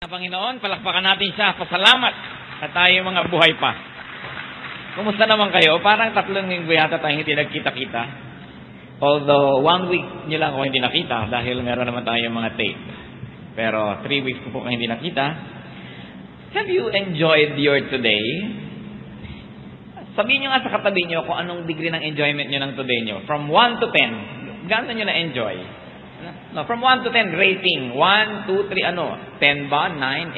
sa Panginoon, palakpakan natin siya. Pasalamat na tayo mga buhay pa. Kumusta naman kayo? Parang 3 linggo yata tayo hindi nagkita-kita. Although 1 week nyo lang ako hindi nakita dahil meron naman tayong mga tape. Pero 3 weeks ko po kayo hindi nakita. Have you enjoyed your today? Sabihin nyo nga sa katabi nyo kung anong degree ng enjoyment nyo ng today nyo. From 1 to 10, gaano nyo na-enjoy? No, from 1 to 10, rating. 1, 2, 3, 10 ba? 9,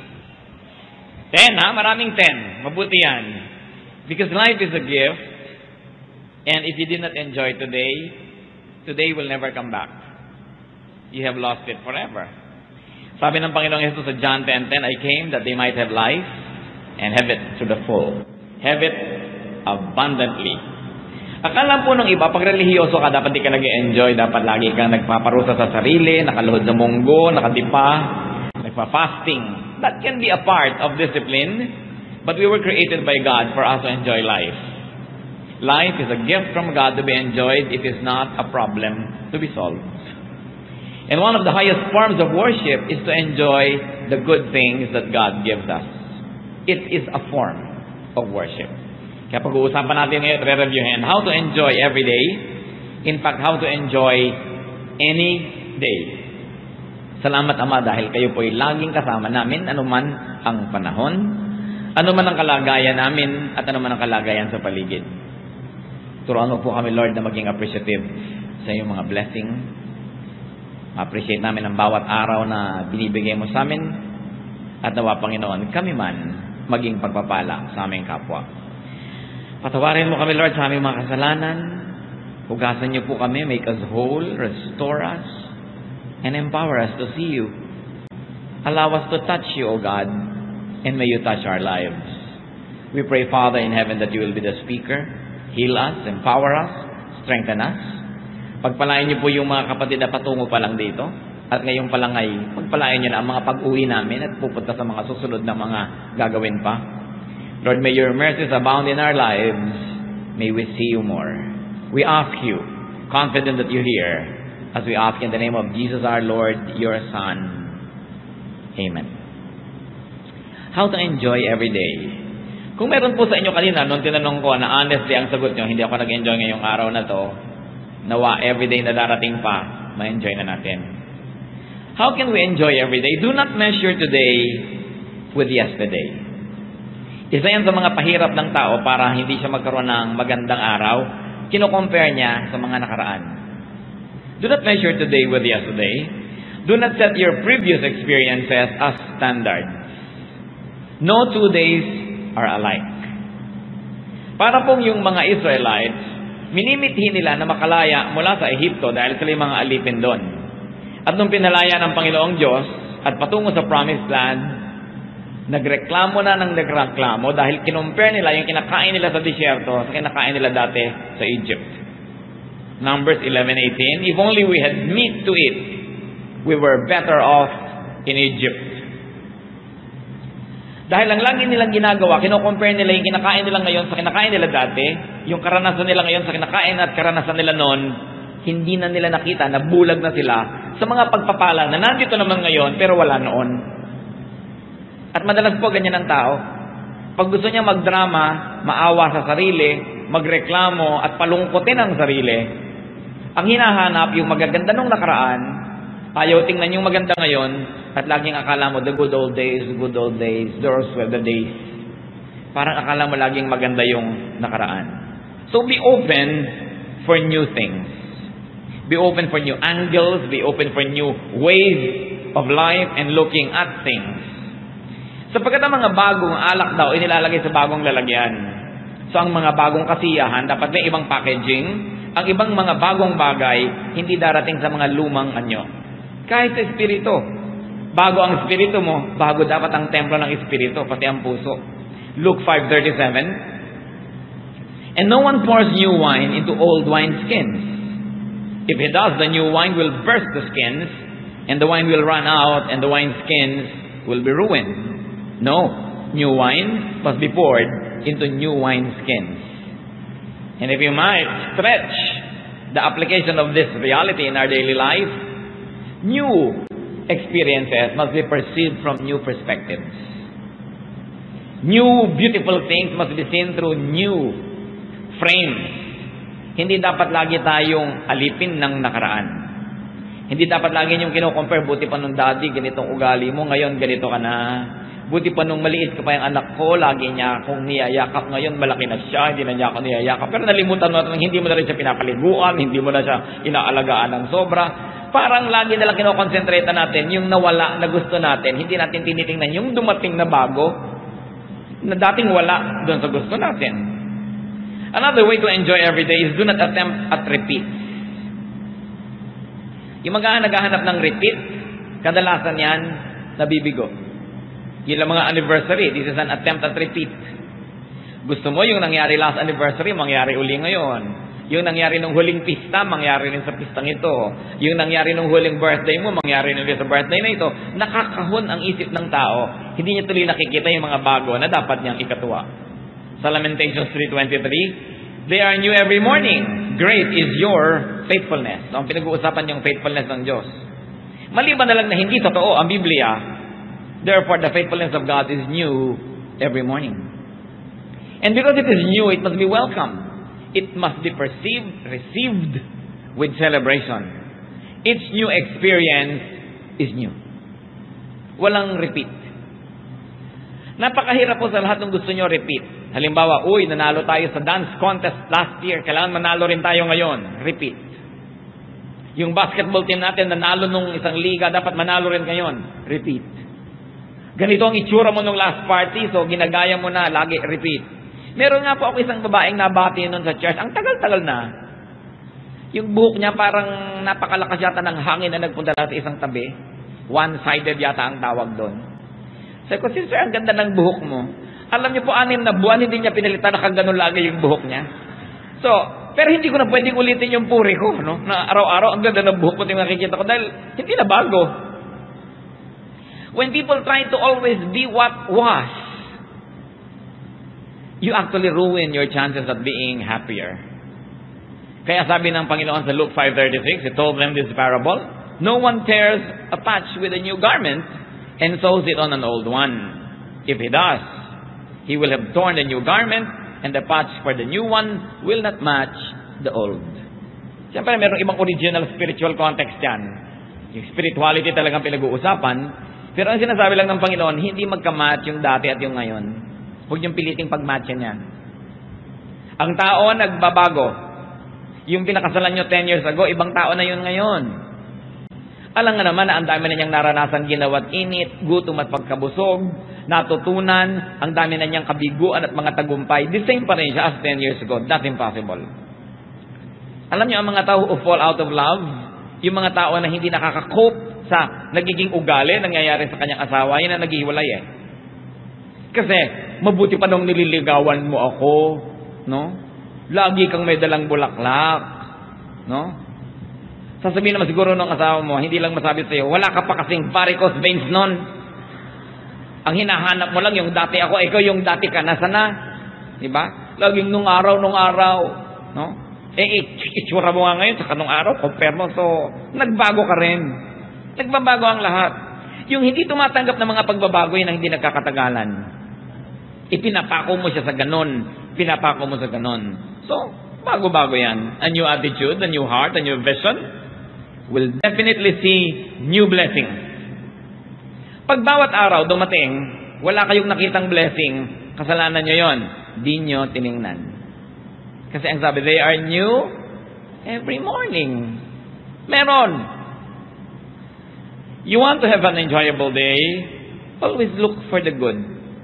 8? 10, ha? Maraming 10. Mabuti yan. Because life is a gift. And if you did not enjoy today, today will never come back. You have lost it forever. Sabi ng Panginoong Jesus sa John 10:10, I came that they might have life and have it to the full. Have it abundantly. Akala po nung iba, pag relihiyoso ka, dapat di ka nag-enjoy, dapat lagi kang nagpaparusa sa sarili, nakaluhod sa munggo, nakadipa, nagpa-fasting. That can be a part of discipline, but we were created by God for us to enjoy life. Life is a gift from God to be enjoyed. It is not a problem to be solved. And one of the highest forms of worship is to enjoy the good things that God gives us. It is a form of worship. Kaya pag-uusapan natin ngayon, re-reviewin how to enjoy every day. In fact, how to enjoy any day. Salamat Ama dahil kayo po'y laging kasama namin anuman ang panahon, anuman ang kalagayan namin, at anuman ang kalagayan sa paligid. Turuan mo po kami, Lord, na maging appreciative sa iyong mga blessing. Ma-appreciate namin ang bawat araw na binibigay mo sa amin, at nawa, Panginoon, kami man maging pagpapala sa aming kapwa. Patawarin mo kami, Lord, sa aming mga kasalanan. Hugasan niyo po kami, make us whole, restore us, and empower us to see you. Allow us to touch you, O God, and may you touch our lives. We pray, Father in heaven, that you will be the speaker. Heal us, empower us, strengthen us. Pagpalain niyo po yung mga kapatid na patungo pa lang dito. At ngayon pa lang ay pagpalain niyo na ang mga pag-uwi namin at pupunta sa mga susunod na mga gagawin pa. Lord, may your mercies abound in our lives. May we see you more. We ask you, confident that you hear, as we ask in the name of Jesus our Lord, your Son. Amen. How to enjoy every day. Kung meron po sa inyo kanina, nung tinanong ko na honestly ang sagot nyo, hindi ako nag-enjoy ngayong araw na to, nawa everyday na darating pa, ma-enjoy na natin. How can we enjoy every day? Do not measure today with yesterday. Isa yan sa mga pahirap ng tao para hindi siya magkaroon ng magandang araw. Kino-compare niya sa mga nakaraan. Do not measure today with yesterday. Do not set your previous experiences as standards. No 2 days are alike. Para pong yung mga Israelites, minimithi nila na makalaya mula sa Ehipto dahil sila yung mga alipin doon. At nung pinalaya ng Panginoong Diyos at patungo sa Promised Land, nagreklamo na ng nagreklamo dahil kinumpare nila yung kinakain nila sa disyerto sa kinakain nila dati sa Egypt. Numbers 11:18, if only we had meat to eat, we were better off in Egypt. Dahil ang lagi nilang ginagawa, kino-compare nila yung kinakain nila ngayon sa kinakain nila dati, yung karanasan nila ngayon sa kinakain at karanasan nila noon, hindi na nila nakita, nabulag na sila sa mga pagpapala na nandito naman ngayon pero wala noon. At madalas po ganyan ang tao. Pag gusto niya magdrama, maawa sa sarili, magreklamo at palungkotin ang sarili, ang hinahanap yung magaganda nung nakaraan, ayaw tingnan yung maganda ngayon, at laging akala mo, the good old days, those were the days. Parang akala mo laging maganda yung nakaraan. So be open for new things. Be open for new angles, be open for new ways of life and looking at things. Sapagkat ang mga bagong alak daw, inilalagay sa bagong lalagyan. So ang mga bagong kasiyahan, dapat may ibang packaging. Ang ibang mga bagong bagay, hindi darating sa mga lumang anyo. Kahit sa espiritu. Bago ang espiritu mo, bago dapat ang templo ng espiritu, pati ang puso. Luke 5:37. And no one pours new wine into old wineskins. If he does, the new wine will burst the skins, and the wine will run out, and the wineskins will be ruined. No, new wine must be poured into new wineskins. And if you might stretch the application of this reality in our daily life, new experiences must be perceived from new perspectives. New beautiful things must be seen through new frames. Hindi dapat lagi tayong alipin ng nakaraan. Hindi dapat lagi yung kino-compare, buti pa nung daddy, ganitong ugali mo, ngayon ganito ka na. Buti pa nung maliit ka pa yung anak ko, lagi niya akong niyayakap, ngayon malaki na siya, hindi na niya ako niyayakap. Pero nalimutan mo, hindi mo na rin siya pinapaliguan, hindi mo na siya inaalagaan ng sobra. Parang lagi na lang kinokonsentrate natin yung nawala na gusto natin, hindi natin tinitingnan yung dumating na bago, na dating wala doon sa gusto natin. Another way to enjoy every day is do not attempt at repeat. Yung mga naghahanap ng repeat, kadalasan yan, nabibigo. Yun lang mga anniversary, this is an attempt at repeat. Gusto mo yung nangyari last anniversary, mangyari uli ngayon. Yung nangyari nung huling pista, mangyari rin sa pistang ito. Yung nangyari nung huling birthday mo, mangyari rin sa birthday na ito. Nakakahon ang isip ng tao. Hindi niya tuloy nakikita yung mga bago na dapat niyang ikatuwa. Sa Lamentations 3:23, they are new every morning. Great is your faithfulness. So, ang pinag-uusapan yung faithfulness ng Diyos. Maliban na lang na hindi totoo ang Biblia, therefore the faithfulness of God is new every morning. And because it is new, it must be welcomed. It must be perceived, received with celebration. Each new experience is new. Walang repeat. Napakahirap po sa lahat ng gusto nyo repeat. Halimbawa, nanalo tayo sa dance contest last year. Kailangan manalo rin tayo ngayon. Repeat. Yung basketball team natin, nanalo nung isang liga, dapat manalo rin ngayon. Repeat. Ganito ang itsura mo nung last party, so ginagaya mo na, lagi repeat. Meron nga po ako isang babaeng nabati nun sa church. Ang tagal-tagal na. Yung buhok niya parang napakalakas yata ng hangin na nagpunta sa isang tabi. One-sided yata ang tawag doon. Sabi ko, sister, ang ganda ng buhok mo. Alam niyo po, 6 na buwan, hindi niya pinalitan, nakaganon lagi yung buhok niya. So, pero hindi ko na pwedeng ulitin yung puri ko, no? Na araw-araw, ang ganda ng buhok ko, yung nakikita ko, dahil hindi na bago. When people try to always be what was, you actually ruin your chances of being happier. Kaya sabi ng Panginoon sa Luke 5:36, He told them this parable, no one tears a patch with a new garment and sews it on an old one. If he does, he will have torn the new garment, and the patch for the new one will not match the old. Siyempre, mayroong ibang original spiritual context yan. Yung spirituality talagang pinag-uusapan. Pero ang sinasabi lang ng Panginoon, hindi magkamatch yung dati at yung ngayon. Huwag yung piliting pagmatchan yan. Ang tao nagbabago. Yung pinakasalan nyo 10 years ago, ibang tao na yun ngayon. Alam nga naman na ang dami na niyang naranasan, ginawat init, gutom at pagkabusog, natutunan, ang dami na niyang kabiguan at mga tagumpay. The same pa rin siya as 10 years ago. That's impossible. Alam niyo, ang mga tao who fall out of love, yung mga tao na hindi nakaka-cope sa nagiging ugali, nangyayari sa kanyang asawa, yun ang naghihiwalay eh. Kasi, mabuti pa nung nililigawan mo ako, no? Lagi kang may dalang bulaklak, no? Sasabihin naman siguro ng asawa mo, hindi lang masabi sa'yo, wala ka pa kasing varicose veins nun. Ang hinahanap mo lang yung dati ako, ikaw yung dati ka, nasa na? Diba? Laging nung araw, no? Itsura mo nga ngayon, saka nung araw, compare mo, so, nagbago ka rin. Nagbabago ang lahat. Yung hindi tumatanggap ng mga pagbabago, yun ang hindi nagkakatagalan. Ipinapako mo siya sa ganon. Pinapako mo sa ganon. So, bago-bago yan. A new attitude, a new heart, a new vision will definitely see new blessings. Pag bawat araw dumating, wala kayong nakitang blessing, kasalanan nyo yon. Di nyo tiningnan. Kasi ang sabi, they are new every morning. Meron. You want to have an enjoyable day, always look for the good.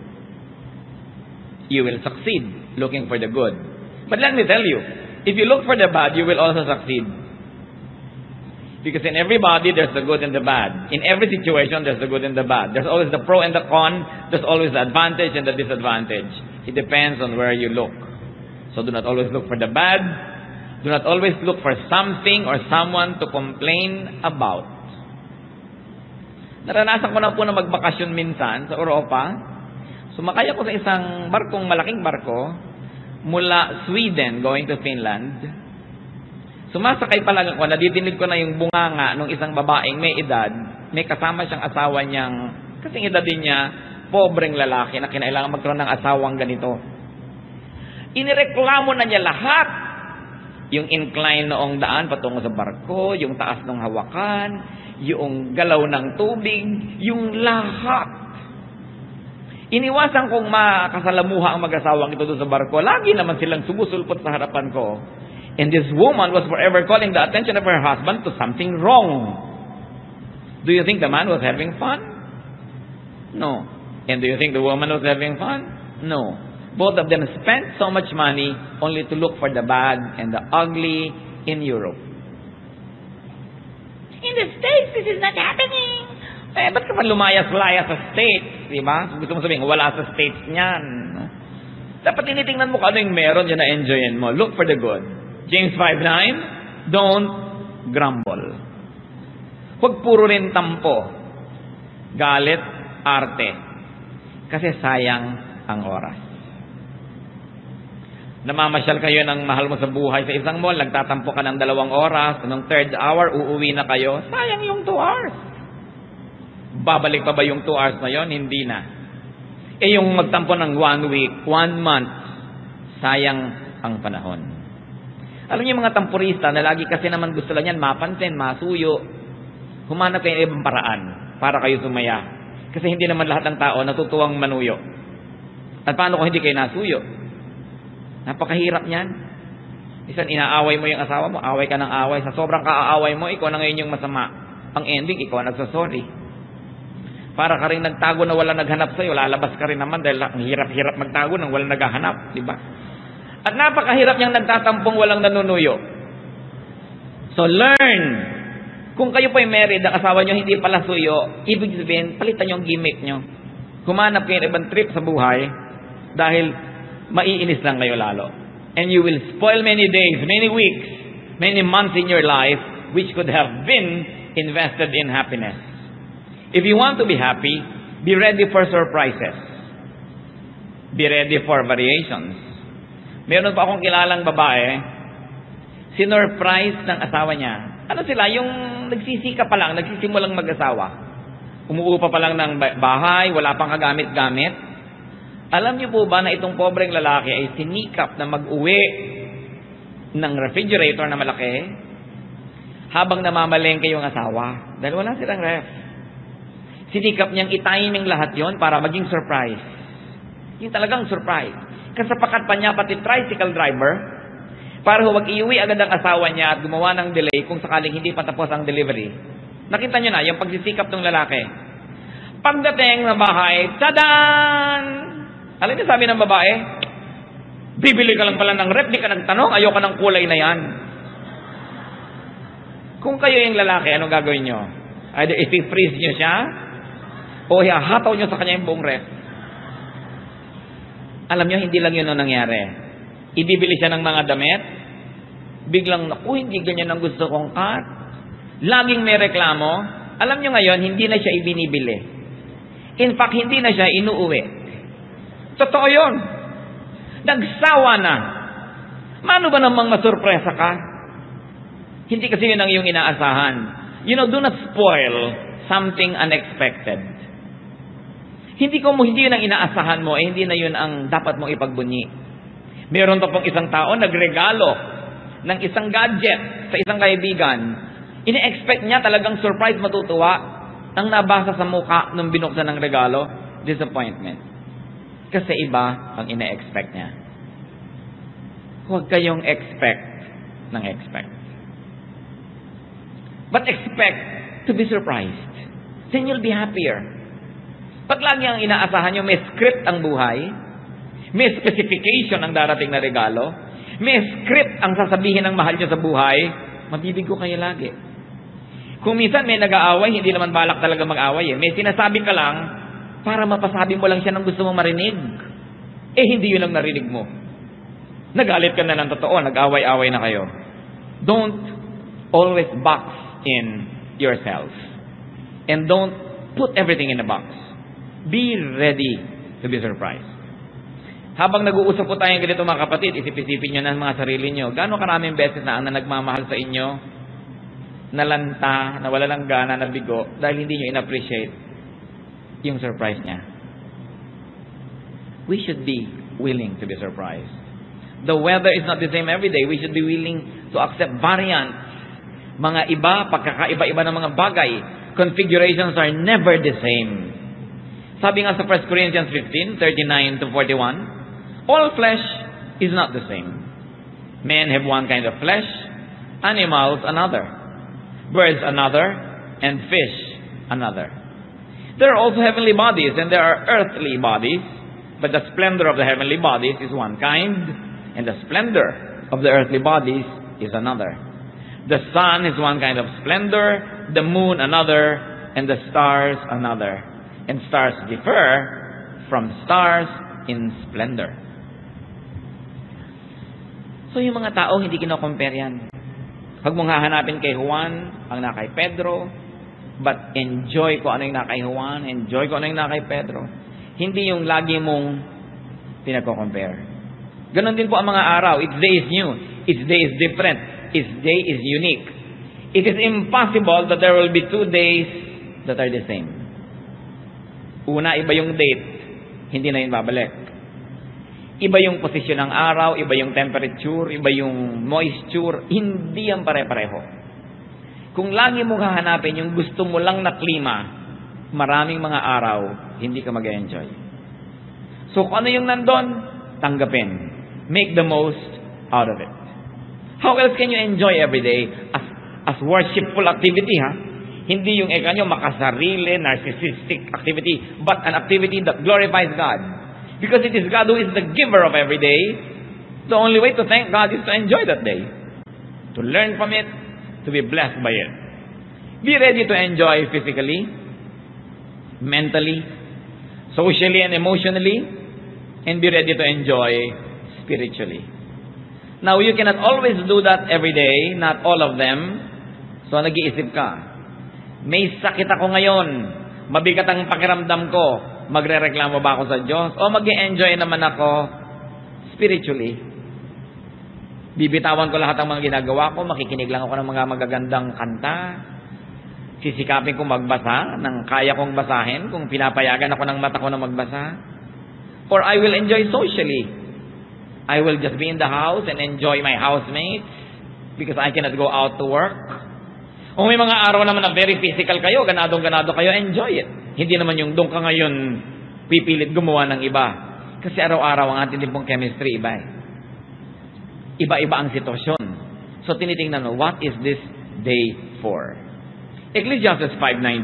You will succeed looking for the good. But let me tell you, if you look for the bad, you will also succeed. Because in everybody, there's the good and the bad. In every situation, there's the good and the bad. There's always the pro and the con. There's always the advantage and the disadvantage. It depends on where you look. So do not always look for the bad. Do not always look for something or someone to complain about. Naranasan ko na po na magbakasyon minsan sa Europa. Sumakay ako sa isang malaking barko, mula Sweden going to Finland. Sumasakay pa lang ako, nadidinig ko na yung bunganga ng isang babaeng may edad, may kasama siyang asawa niyang, kasing edad din niya, pobreng lalaki na kinailangan magkaroon ng asawang ganito. Inireklamo na niya lahat. Yung incline noong daan patungo sa barko, yung taas ng hawakan, yung galaw ng tubig, yung lahat. Iniwasan kong makasalamuha ang mag-asawang ito doon sa barko. Lagi naman silang sumusulpot sa harapan ko. And this woman was forever calling the attention of her husband to something wrong. Do you think the man was having fun? No. And do you think the woman was having fun? No. Both of them spent so much money only to look for the bad and the ugly in Europe. In the States, this is not happening. Ba't ka pa lumayas-layas sa States? Diba? Gusto mo sabihin, wala sa States niyan. No? Dapat tinitingnan mo kung ano yung meron dyan na enjoyin mo. Look for the good. James 5:9, don't grumble. Huwag puro rin tampo. Galit, arte. Kasi sayang ang oras. Namamasyal kayo ng mahal mo sa buhay sa isang mall, nagtatampo ka ng 2 oras, nung 3rd hour, uuwi na kayo, sayang yung 2 hours. Babalik pa ba yung 2 hours na yon? Hindi na. Yung magtampo ng 1 week, 1 month, sayang ang panahon. Alam niyo mga tampurista na lagi kasi naman gusto lang yan, mapansin, masuyo, humanap kayo ng ibang paraan para kayo sumaya. Kasi hindi naman lahat ng tao natutuwang manuyo. At paano kung hindi kayo nasuyo? Napakahirap niyan. Isan inaaway mo yung asawa mo, away ka ng away. Sa sobrang kaaaway mo, ikaw na ngayon yung masama. Ang ending, ikaw nagsasorry. Para ka rin nagtago na wala naghanap sa'yo, lalabas ka rin naman dahil ang hirap-hirap magtago nang walang naghahanap. Diba? At napakahirap niyang nagtatampong walang nanunuyo. So learn. Kung kayo po'y married, ang asawa niyo hindi pala suyo, ibig sabihin, palitan niyo ang gimmick niyo. Humanap kayo ng ibang trip sa buhay dahil maiinis lang kayo lalo. And you will spoil many days, many weeks, many months in your life which could have been invested in happiness. If you want to be happy, be ready for surprises. Be ready for variations. Meron pa akong kilalang babae, sinurprise ng asawa niya. Ano sila? Yung nagsisika pa lang, nagsisimulang mag-asawa. Umuupa pa lang ng bahay, wala pang kagamit-gamit. Alam niyo po ba na itong pobreng lalaki ay sinikap na mag-uwi ng refrigerator na malaki habang namamalengke yung asawa dahil wala silang ref. Sinikap niyang i-timing lahat yon para maging surprise. Yung talagang surprise. Kasapakat pa niya pati tricycle driver para huwag iuwi agad ang asawa niya at gumawa ng delay kung sakaling hindi pa tapos ang delivery. Nakita niyo na yung pagsisikap ng lalaki. Pagdating ng bahay, tadan! Alam niyo sabi ng babae, bibili ka lang pala ng ref, di ka nagtanong, ayoko ng kulay na yan. Kung kayo yung lalaki, anong gagawin niyo? Either i-freeze niyo siya, o hahataw niyo sa kanya yung buong ref. Alam niyo, hindi lang yun ang nangyari. Ibibili siya ng mga damit, biglang, naku, hindi ganyan ang gusto kong cut. Laging may reklamo. Alam niyo ngayon, hindi na siya ibinibili. In fact, hindi na siya inuuwi. Totoo yun. Nagsawa na. Mano ba namang masurpresa ka? Hindi kasi yun ang iyong inaasahan. You know, do not spoil something unexpected. Hindi yun ang inaasahan mo, hindi na yun ang dapat mong ipagbunyi. Meron to pong isang tao nagregalo ng isang gadget sa isang kaibigan. Ine-expect niya talagang surprise, matutuwa. Ang nabasa sa mukha nung binuksan ng regalo, disappointment. Kasi iba ang ine-expect niya. Huwag kayong expect ng expect. But expect to be surprised. Then you'll be happier. Pag lagi ang inaasahan nyo, may script ang buhay, may specification ang darating na regalo, may script ang sasabihin ng mahal nyo sa buhay, mabibigo kayo lagi. Kung minsan may nag-aaway, hindi naman balak talaga mag-aaway. May sinasabi ka lang, para mapasabi mo lang siya ng gusto mong marinig. Hindi yun ang narinig mo. Nagalit ka na ng totoo, nag-away-away na kayo. Don't always box in yourself. And don't put everything in a box. Be ready to be surprised. Habang nag-uusap po tayong ganito mga kapatid, isip-isipin nyo na mga sarili nyo, gaano karaming beses na ang nagmamahal sa inyo, nalanta, nawala ng gana, nabigo, dahil hindi nyo in-appreciate yung surprise niya. We should be willing to be surprised. The weather is not the same every day. We should be willing to accept variants. Mga iba, pagkakaiba-iba ng mga bagay, configurations are never the same. Sabi nga sa 1 Corinthians 15, 39 to 41, all flesh is not the same. Men have one kind of flesh, animals another, birds another, and fish another. There are also heavenly bodies, and there are earthly bodies, but the splendor of the heavenly bodies is one kind, and the splendor of the earthly bodies is another. The sun is one kind of splendor, the moon another, and the stars another. And stars differ from stars in splendor. So yung mga tao, hindi kino-compare yan. Pag mong hahanapin kay Juan, ang na kay Pedro, but enjoy ko ano yung na kay Juan, enjoy ko ano yung na kay Pedro. Hindi yung lagi mong pinagko-compare. Ganon din po ang mga araw. Each day is new. Each day is different. Each day is unique. It is impossible that there will be 2 days that are the same. Una, iba yung date. Hindi na yun babalik. Iba yung posisyon ng araw, iba yung temperature, iba yung moisture. Hindi yan pare-pareho. Kung lagi mong hahanapin yung gusto mo lang na klima, maraming mga araw, hindi ka mag-enjoy. So kung ano yung nandun, tanggapin. Make the most out of it. How else can you enjoy every day as worshipful activity, ha? Hindi yung nyo makasarili, narcissistic activity, but an activity that glorifies God. Because it is God who is the giver of every day. The only way to thank God is to enjoy that day. To learn from it, to be blessed by it. Be ready to enjoy physically, mentally, socially and emotionally, and be ready to enjoy spiritually. Now, you cannot always do that every day, not all of them. So, nag-iisip ka, may sakit ako ngayon, mabigat ang pakiramdam ko, magre-reklamo ba ako sa Diyos? O mag-enjoy naman ako spiritually? Bibitawan ko lahat ng mga ginagawa ko, makikinig lang ako ng mga magagandang kanta, sisikapin kong magbasa ng kaya kong basahin, kung pinapayagan ako ng mata ko na magbasa. Or I will enjoy socially. I will just be in the house and enjoy my housemates because I cannot go out to work. Kung may mga araw naman na very physical kayo, ganadong-ganado kayo, enjoy it. Hindi naman yung doon ka ngayon pipilit gumawa ng iba. Kasi araw-araw ang ating din pong chemistry, iba eh. Iba-iba ang sitwasyon. So tinitingnan mo, what is this day for? Ecclesiastes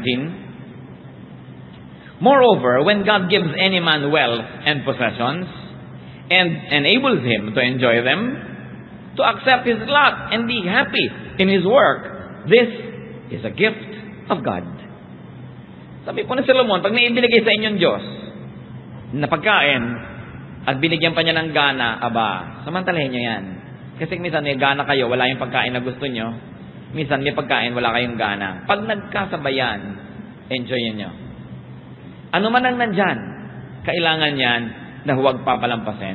5:19. Moreover, when God gives any man wealth and possessions, and enables him to enjoy them, to accept his lot and be happy in his work, this is a gift of God. Sabi po ni Solomon, pag may ibinigay sa inyong Diyos na pagkain at binigyan pa niya ng gana, aba, samantalahin nyo yan. Kasi minsan may gana kayo, wala yung pagkain na gusto nyo. Minsan may pagkain, wala kayong gana. Pag nagkasabayan, enjoyin nyo. Ano man ang nandyan, kailangan yan na huwag papalampasin.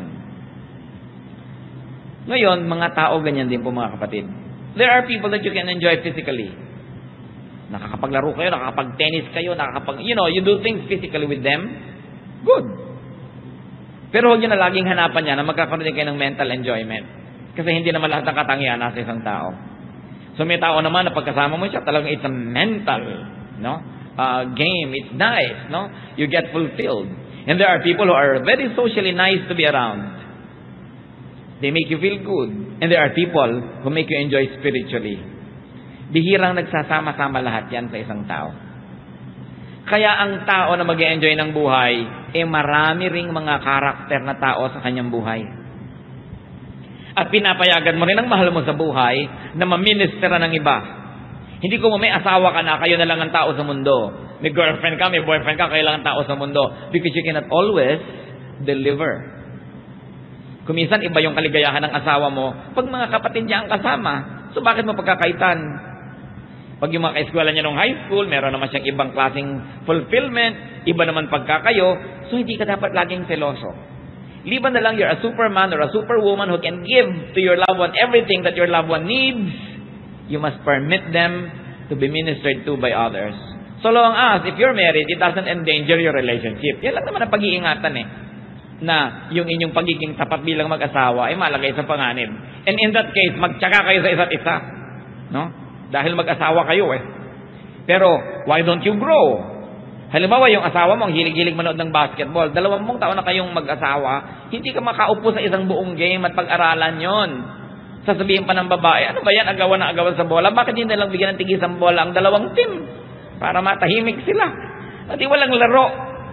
Ngayon, mga tao ganyan din po mga kapatid. There are people that you can enjoy physically. Nakakapaglaro kayo, nakakapag-tennis kayo, you do things physically with them. Good. Pero huwag nyo na laging hanapan niya na magkakaroon din kayo ng mental enjoyment. Kasi hindi naman lahat ng katangian nasa isang tao. So may tao naman na pagkasama mo siya, talagang it's a mental game. It's nice. You get fulfilled. And there are people who are very socially nice to be around. They make you feel good. And there are people who make you enjoy spiritually. Bihirang nagsasama-sama lahat yan sa isang tao. Kaya ang tao na mag-enjoy ng buhay, marami ring mga karakter na tao sa kanyang buhay. At pinapayagan mo rin ang mahal mo sa buhay na maministera ng iba. Hindi ko may asawa ka na, kayo na lang ang tao sa mundo. May girlfriend ka, may boyfriend ka, kayo lang ang tao sa mundo. Because you cannot always deliver. Kuminsan, iba yung kaligayahan ng asawa mo pag mga kapatid niya ang kasama. So, bakit mo pagkakaitan? Pag yung mga kaeskwela niya nung high school, meron naman siyang ibang klaseng fulfillment, iba naman pagkakayo, so hindi ka dapat laging seloso. Liban na lang you're a superman or a superwoman who can give to your loved one everything that your loved one needs, you must permit them to be ministered to by others. So long as, if you're married, it doesn't endanger your relationship. Yan lang naman ang pag-iingatan na yung inyong pagiging tapat bilang mag-asawa ay malagay sa panganib. And in that case, magtyaga kayo sa isa't isa. No? Dahil mag-asawa kayo Pero, why don't you grow? Halimbawa, yung asawa mo, ang hilig-hilig manood ng basketball, 20 taon na kayong mag-asawa, hindi ka makaupo sa isang buong game at pag-aralan yon. Sasabihin pa ng babae, ano ba yan, agawan na agawan sa bola? Bakit hindi nalang bigyan ng tigisang bola ang dalawang team? Para matahimik sila. At walang laro.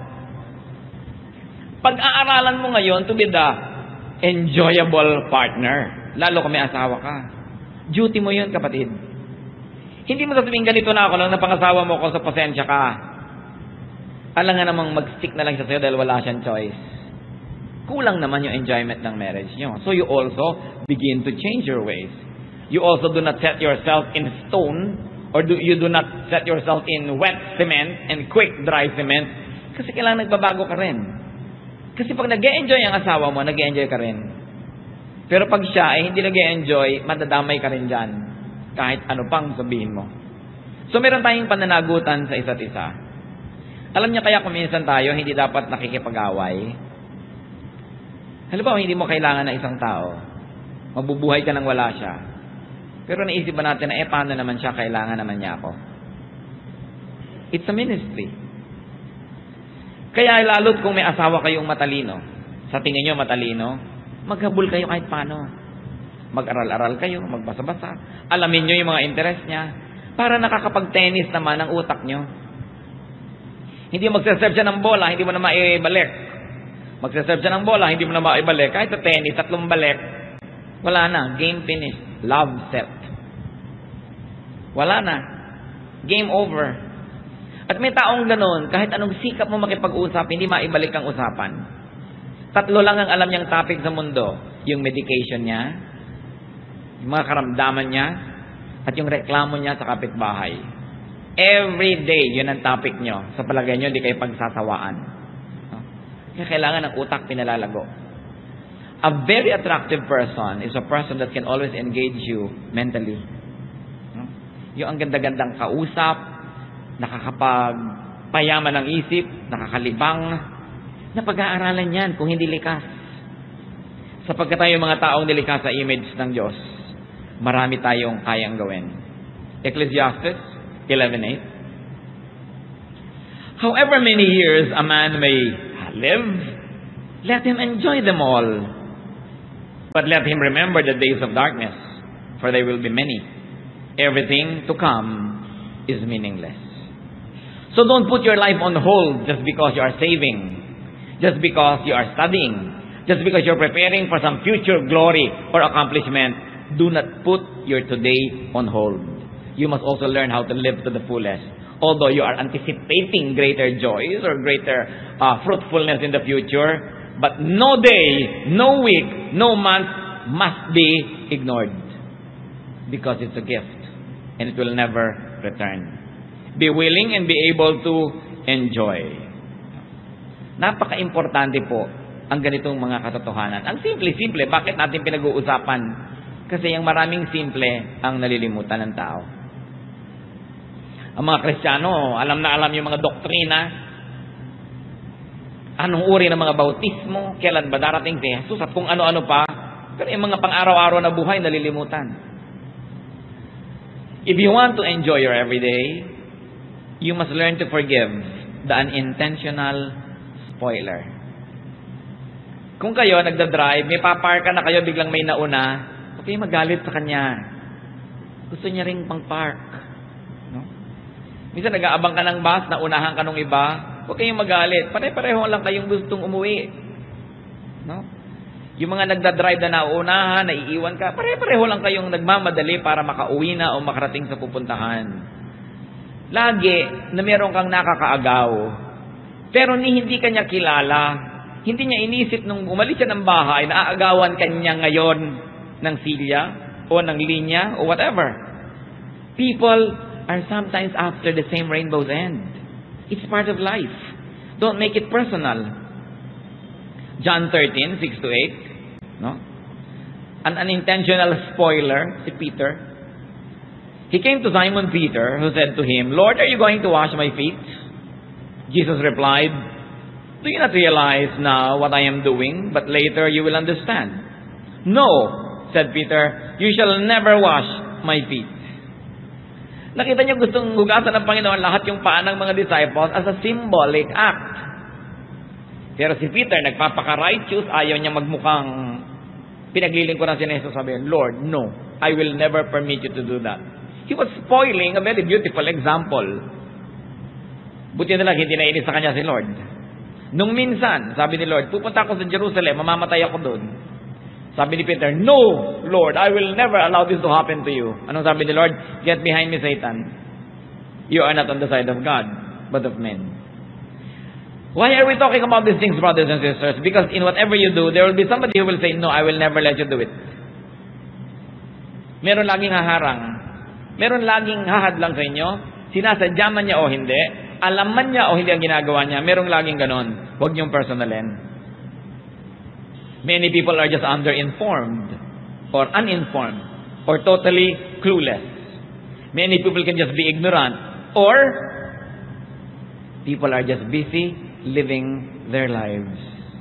Pag-aaralan mo ngayon to be the enjoyable partner, lalo kung may asawa ka. Duty mo yun, kapatid. Hindi mo sasabihin, ganito na ako lang, napangasawa mo ko sa pasensya ka. Alam nga namang mag-stick na lang siya sa'yo dahil wala siyang choice. Kulang naman yung enjoyment ng marriage nyo. So you also begin to change your ways. You also do not set yourself in stone, or you do not set yourself in wet cement and quick dry cement, kasi kailangan nagbabago ka rin. Kasi pag nag-e-enjoy ang asawa mo, nag-e-enjoy ka rin. Pero pag siya ay hindi nag-e-enjoy, madadamay ka rin dyan. Kahit ano pang sabihin mo. So meron tayong pananagutan sa isa't isa. Alam niya kaya kung minsan tayo, hindi dapat nakikipag-away. Halimbawa, hindi mo kailangan ng isang tao. Mabubuhay ka nang wala siya. Pero naisip ba natin na, paano naman siya, kailangan naman niya ako? It's a ministry. Kaya lalo't kung may asawa kayong matalino, sa tingin nyo matalino, maghabol kayo kahit paano. Mag-aral-aral kayo, magbasa-basa. Alamin nyo yung mga interest niya, para nakakapag-tennis naman ang utak nyo. Hindi magsaserve siya ng bola, hindi mo na maibalik. Magsaserve siya ng bola, hindi mo na maibalik. Kahit sa tennis, 3 balik, wala na. Game finished. Love set. Wala na. Game over. At may taong ganun, kahit anong sikap mo makipag-usap, hindi maibalik ang usapan. 3 lang ang alam niyang topic sa mundo. Yung medication niya, yung mga karamdaman niya, at yung reklamo niya sa kapitbahay. Every day, yun ang topic nyo. Sa palagay nyo, hindi kayo pagsasawaan. Kaya kailangan ng utak pinalalago. A very attractive person is a person that can always engage you mentally. Yung ang ganda-gandang kausap, nakakapagpayaman ng isip, nakakalibang, na pag-aaralan yan kung hindi likas. Sapagkat tayo mga taong nilikas sa image ng Diyos, marami tayong kayang gawin. Ecclesiastes 11:8. However many years a man may live, let him enjoy them all. But let him remember the days of darkness, for they will be many. Everything to come is meaningless. So don't put your life on hold just because you are saving, just because you are studying, just because you're preparing for some future glory or accomplishment. Do not put your today on hold. You must also learn how to live to the fullest. Although you are anticipating greater joys or greater fruitfulness in the future, but no day, no week, no month must be ignored. Because it's a gift and it will never return. Be willing and be able to enjoy. Napaka-importante po ang ganitong mga katotohanan. Ang simple-simple, bakit natin pinag-uusapan? Kasi yung maraming simple ang nalilimutan ng tao. Ang mga Kristiyano, alam na alam yung mga doktrina. Anong uri ng mga bautismo? Kailan ba darating si Jesus? At kung ano-ano pa. Pero yung mga pang-araw-araw na buhay, nalilimutan. If you want to enjoy your everyday, you must learn to forgive the unintentional spoiler. Kung kayo nagda-drive, may paparka na kayo, biglang may nauna, huwag kayong magalit sa kanya. Gusto niya ring pang-park. Minsan nag-aabang ka ng bus, naunahan ka nung iba, huwag kayong magalit. Pare-pareho lang kayong gustong umuwi. No? Yung mga nagda-drive na nauunahan, naiiwan ka, pare-pareho lang kayong nagmamadali para makauwi na o makarating sa pupuntahan. Lagi na meron kang nakakaagaw. Pero hindi ka niya kilala. Hindi niya inisip nung umalis siya ng bahay, naaagawan ka niya ngayon ng silya o ng linya o whatever. People are sometimes after the same rainbow's end. It's part of life. Don't make it personal. John 13, 6 to 8. No? An unintentional spoiler, si Peter. He came to Simon Peter, who said to him, Lord, are you going to wash my feet? Jesus replied, do you not realize now what I am doing, but later you will understand? No, said Peter, you shall never wash my feet. Nakita niyo gustong hugasan ng Panginoon lahat yung paa ng mga disciples as a symbolic act. Pero si Peter, nagpapaka-righteous, ayaw niya magmukhang pinaglilingkuran si Jesus, sabi, Lord, no, I will never permit you to do that. He was spoiling a very beautiful example. Buti na lang, hindi nainis sa kanya si Lord. Nung minsan, sabi ni Lord, pupunta ako sa Jerusalem, mamamatay ako doon. Sabi ni Peter, no, Lord, I will never allow this to happen to you. Anong sabi ni Lord? Get behind me, Satan. You are not on the side of God, but of men. Why are we talking about these things, brothers and sisters? Because in whatever you do, there will be somebody who will say, no, I will never let you do it. Meron laging haharang. Meron laging hahadlang sa inyo. Sinasadya man niya o hindi. Alam man niya o hindi ang ginagawa niya. Merong laging ganon. Huwag niyong personalin. Many people are just underinformed or uninformed or totally clueless. Many people can just be ignorant or people are just busy living their lives.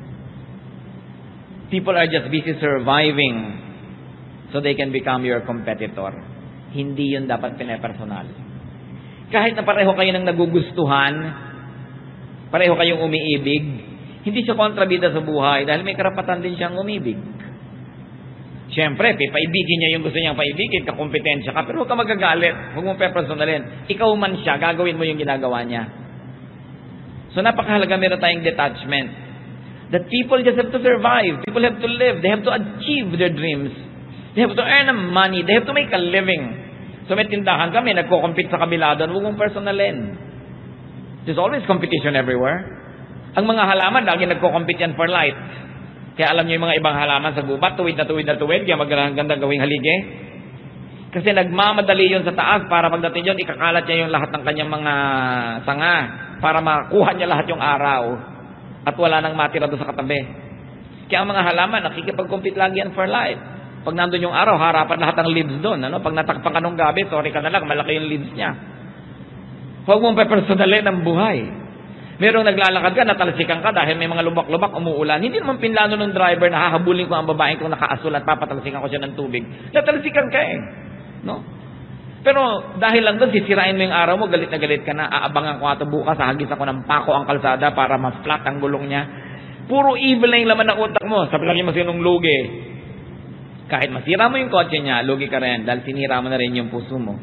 People are just busy surviving so they can become your competitor. Hindi yun dapat pinepersonal. Kahit na pareho kayo ng nagugustuhan, pareho kayong umiibig, hindi siya kontrabida sa buhay dahil may karapatan din siyang umibig. Siyempre, paibigin niya yung gusto niyang paibigin, kakompetensya ka, pero huwag ka magagalit, huwag mong pepersonalin. Ikaw man siya, gagawin mo yung ginagawa niya. So napakahalaga meron tayong detachment. That people just have to survive. People have to live. They have to achieve their dreams. They have to earn money. They have to make a living. So may tindahan kami, nagko-compete sa kabila doon, huwag mong personalin. There's always competition everywhere. Ang mga halaman, lagi nagko-compete yan for light. Kaya alam niyo yung mga ibang halaman sa gubat, tuwid na tuwid na tuwid, kaya magandang gawing halige. Kasi nagmamadali yun sa taas para pagdating yun, ikakalat niya yung lahat ng kanyang mga sanga para makuha niya lahat yung araw at wala nang matira doon sa katabi. Kaya ang mga halaman, nakikipag-compete lagi yan for light. Pag nandun yung araw, harapan lahat ng leaves doon. Ano? Pag natakpan ka nung gabi, sorry ka na lang, malaki yung leaves niya. Huwag mong pepersonalin ang buhay. Merong naglalakad ka, natalsikan ka dahil may mga lubak-lubak, umuulan. Hindi naman pinlano ng driver na hahabulin ko ang babaeng kung nakaasul at papatalsikan ko siya ng tubig. Natalsikan ka eh. No? Pero dahil lang doon, sisirain mo yung araw mo, galit na galit ka na, aabangan ko ato bukas, hahagis ako ng pako ang kalsada para ma-flat ang gulong niya. Puro evil na yung laman ng utak mo. Sabi lang yung masinong lugi. Kahit masira mo yung kotse niya, lugi ka rin dahil sinira mo na rin yung puso mo.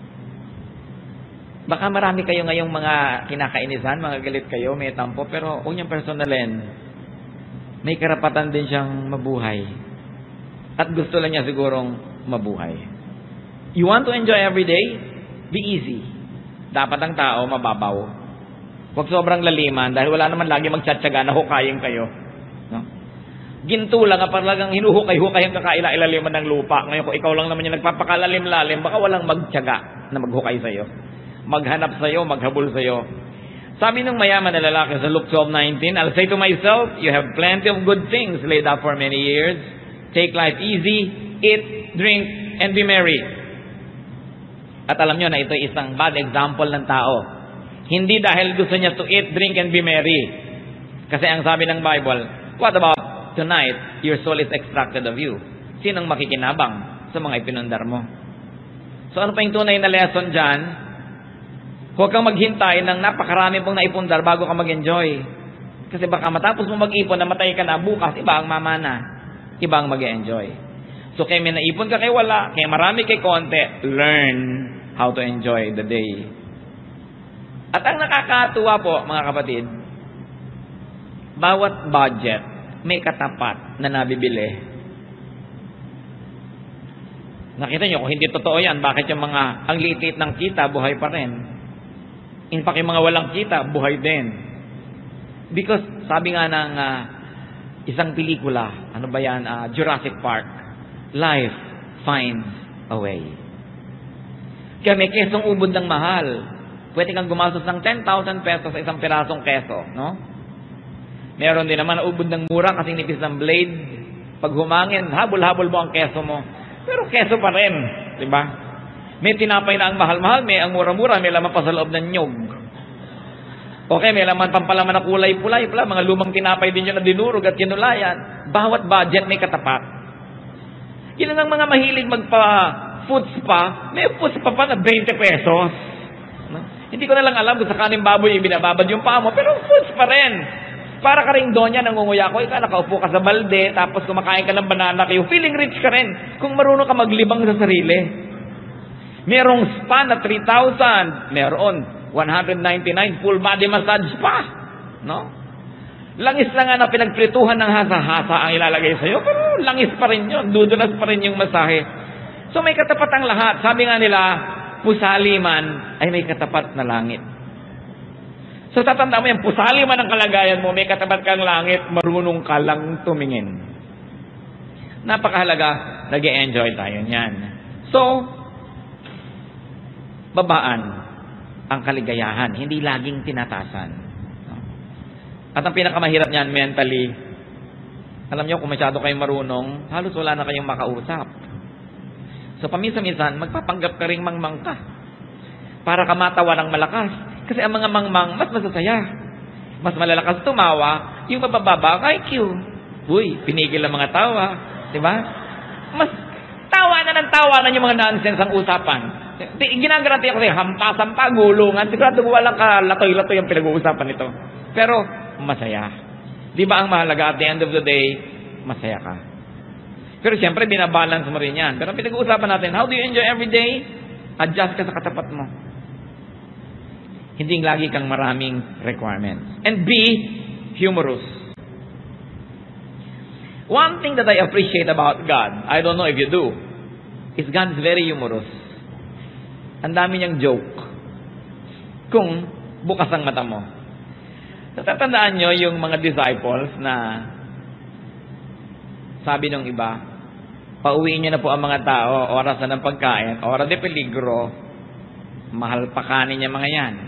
Baka marami kayo ngayong mga kinakainisan, mga galit kayo, may tampo, pero huwag niyang personalin. May karapatan din siyang mabuhay. At gusto lang niya sigurong mabuhay. You want to enjoy every day? Be easy. Dapat ang tao mababaw. Huwag sobrang laliman dahil wala naman lagi magtsatsaga na hukayin kayo. No? Ginto lang, parang hinuhukay-hukay ang kakaila-ilaliman ng lupa. Ngayon kung ikaw lang naman yung nagpapakalalim-lalim, baka walang magtsaga na maghukay sa'yo. Maghanap sa'yo, maghabol sa'yo. Sabi ng mayaman na lalaki sa Luke 12:19, I'll say to myself, you have plenty of good things laid up for many years. Take life easy, eat, drink, and be merry. At alam nyo na ito isang bad example ng tao. Hindi dahil gusto niya to eat, drink, and be merry. Kasi ang sabi ng Bible, what about tonight, your soul is extracted of you. Sinong makikinabang sa mga ipinundar mo? So ano pa yung tunay na lesson dyan? Huwag kang maghintay ng napakarami pong naipundar bago ka mag-enjoy. Kasi baka matapos mo mag-ipon, namatay ka na, bukas, iba ang mamana. Iba ang mag-enjoy. So kaya may naipon ka, kaya wala. Kaya marami kay konti. Learn how to enjoy the day. At ang nakakatuwa po, mga kapatid, bawat budget, may katapat na nabibili. Nakita nyo, kung hindi totoo yan, bakit yung mga ang liit ng kita, buhay pa rin? In fact, yung mga walang kita, buhay din. Because, sabi nga ng isang pelikula, ano ba yan, Jurassic Park, life finds a way. Kaya may kesong ubod ng mahal. Pwede kang gumastos ng 10,000 pesos sa isang pirasong keso, no? Meron din naman naubod ng mura kasing nipis ng blade. Pag humangin, habol-habol mo ang keso mo. Pero keso pa rin, di ba? May tinapay na ang mahal-mahal, may ang mura-mura, may laman pa sa loob ng nyog. Okay, may laman pampalaman na kulay-pulay pala, mga lumang tinapay din yun na dinurog at kinulayan. Bawat budget may katapat. Yun ang mga mahilig magpa-food spa, may food spa pa na 20 pesos. No? Hindi ko na lang alam kung sa kaning baboy yung binababad yung paa mo, pero food spa rin. Para ka rin doon yan, nangunguya ko, ikaw nakaupo ka sa balde, tapos kumakain ka ng banana kayo, feeling rich ka rin kung marunong ka maglibang sa sarili. Merong spa na 3,000, meron 199 full body massage pa. No? Langis na nga na pinagprituhan ng hasa-hasa ang ilalagay sa'yo, pero langis pa rin yun, dudulas pa rin yung masahe. So may katapat ang lahat. Sabi nga nila, pusali man ay may katapat na langit. So tatanda mo yan, pusali man ang kalagayan mo, may katapat kang langit, marunong ka lang tumingin. Napakahalaga, nag-e-enjoy tayo niyan. So, babaan ang kaligayahan, hindi laging tinatasan. At ang pinakamahirap niyan mentally, alam niyo kung masyado kayong marunong, halos wala na kayong makausap. So paminsan-minsan, magpapanggap ka ring mangmang ka para ka matawa ng malakas. Kasi ang mga mangmang, mas masasaya. Mas malalakas tumawa, yung mabababa, IQ. Uy, pinigil ang mga tawa. Diba? Mas tawa na yung mga nonsense ang usapan. Ginagaranti ako sa'yo, hampa-sampa, gulungan. Sigurado walang kalatoy-latoy ang pinag-uusapan nito. Pero, masaya. Di ba ang mahalaga at the end of the day, masaya ka. Pero siyempre, binabalance mo rin yan. Pero pinag-uusapan natin, how do you enjoy every day? Adjust ka sa katapat mo. Hindi lagi kang maraming requirements. And be humorous. One thing that I appreciate about God, I don't know if you do, is God's very humorous. Ang dami niyang joke. Kung bukas ang mata mo. Natatandaan nyo yung mga disciples na sabi nung iba, pauwiin nyo na po ang mga tao, oras na ng pagkain, oras de peligro, mahal pa kanin niya mga yan.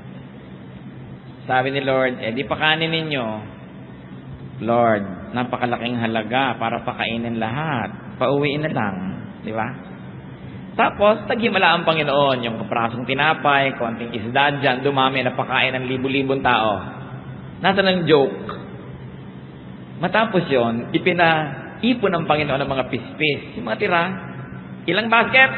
Sabi ni Lord, di pakanin ninyo. Lord, napakalaking halaga para pakainin lahat. Pauwiin na lang. Di ba? Tapos, taghimala ang Panginoon, yung kaprasong tinapay, konting isda dyan, dumami, napakain ng libu-libong tao. Nasaan ang joke? Matapos yon, ipinaipon ng Panginoon ng mga pispis. Yung mga tira, ilang baskets?